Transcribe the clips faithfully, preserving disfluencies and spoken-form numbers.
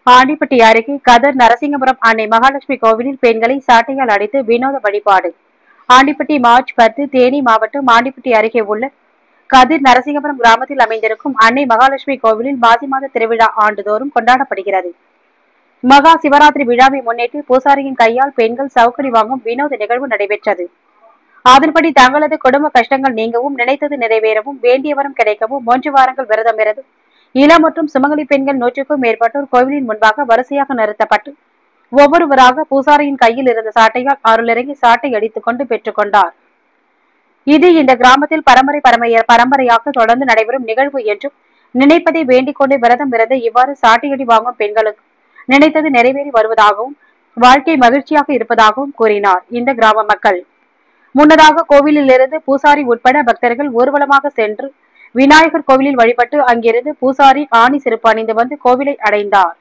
ஆண்டிப்பட்டி அருகே கதர் நரசிங்கபுரம் அன்னை மகாலட்சுமி கோவிலில் பெண்களை சாட்டையால் அடித்து வினோத வழிபாடு. ஆண்டிப்பட்டி மார்ச் பத்து தேனி மாவட்டம் ஆண்டிப்பட்டி அருகே உள்ள கதிர் நரசிங்கபுரம் கிராமத்தில் அமைந்திருக்கும் அன்னை மகாலட்சுமி கோவிலில் மாசி மாத திருவிழா ஆண்டுதோறும் கொண்டாடப்படுகிறது. மகா சிவராத்திரி விழாவை முன்னிட்டு பூசாரியின் கையால் பெண்கள் சவுக்கடி வாங்கும் வினோத நிகழ்வு நடைபெற்றது. அதன்படி தங்களது குடும்ப கஷ்டங்கள் நீங்கவும், நினைத்தது நிறைவேறவும், வேண்டிய வரம் கிடைக்கவும் மூன்று வாரங்கள் விரதம் இருந்து இளம் மற்றும் சுமங்கலி பெண்கள் நூற்றுக்கும் மேற்பட்டோர் கோவிலின் முன்பாக வரிசையாக நிறுத்தப்பட்டு ஒவ்வொருவராக பூசாரியின் கையில் இருந்த சாட்டையால் அருளிறங்கி சாட்டை அடித்துக் கொண்டு பெற்றுக் கொண்டார். இது இந்த கிராமத்தில் பரம்பரை பரமைய பரம்பரையாக தொடர்ந்து நடைபெறும் நிகழ்வு என்றும், நினைப்பதை வேண்டிக் கொண்டு விரதம் இருந்து இவ்வாறு சாட்டையடி வாங்கும் பெண்களுக்கு நினைத்தது நிறைவேறி வருவதாகவும், வாழ்க்கை மகிழ்ச்சியாக இருப்பதாகவும் கூறினார் இந்த கிராம மக்கள். முன்னதாக கோவிலில் இருந்து பூசாரி உட்பட பக்தர்கள் ஊர்வலமாக சென்று விநாயகர் கோவிலில் வழிபட்டு அங்கிருந்து பூசாரி ஆணி சிறப்பு அணிந்து வந்து கோவிலை அடைந்தார்.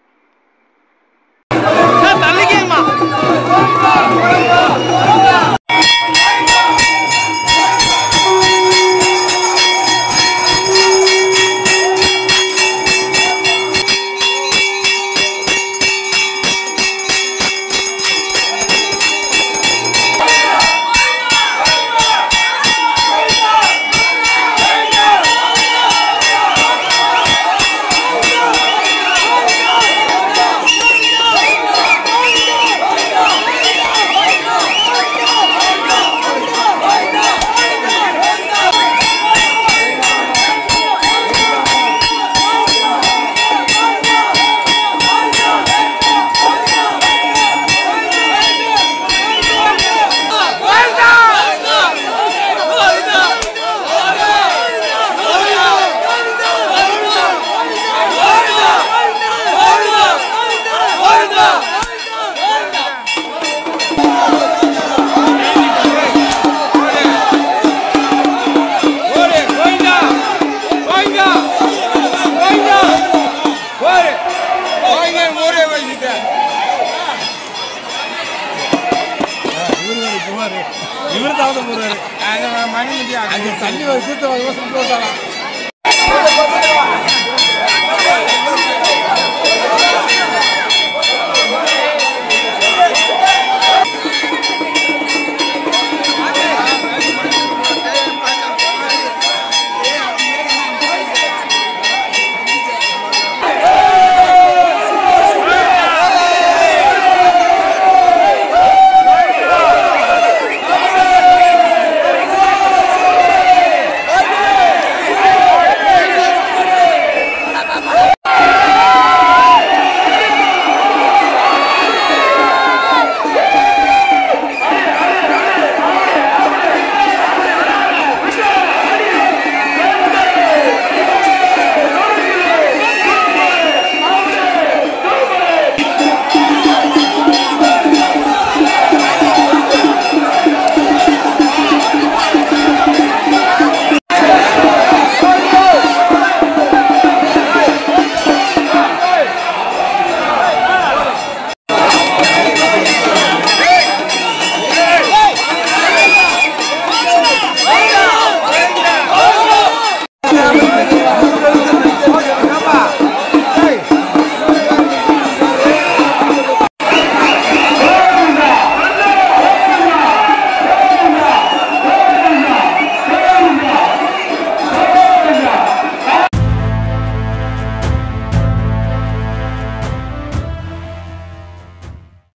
இவர் தான் போறாரு. மணி தண்ணி தீர்த்த